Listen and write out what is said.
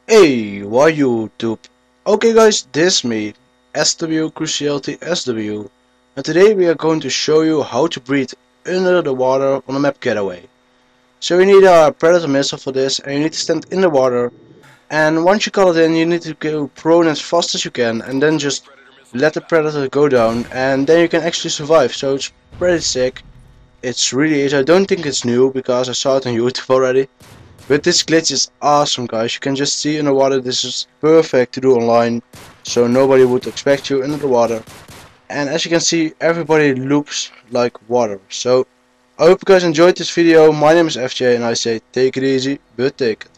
Hey, why YouTube? Okay guys, this is me, SW Cruciality SW, and today we are going to show you how to breathe under the water on a map getaway. So you need a predator missile for this, and you need to stand in the water, and once you call it in you need to go prone as fast as you can, and then just let the predator go down, and then you can actually survive. So it's pretty sick. It's really easy. I don't think it's new because I saw it on YouTube already. But this glitch is awesome, guys. You can just see in the water. This is perfect to do online, so nobody would expect you in the water. And as you can see, everybody looks like water. So I hope you guys enjoyed this video. My name is FJ and I say take it easy, but take it.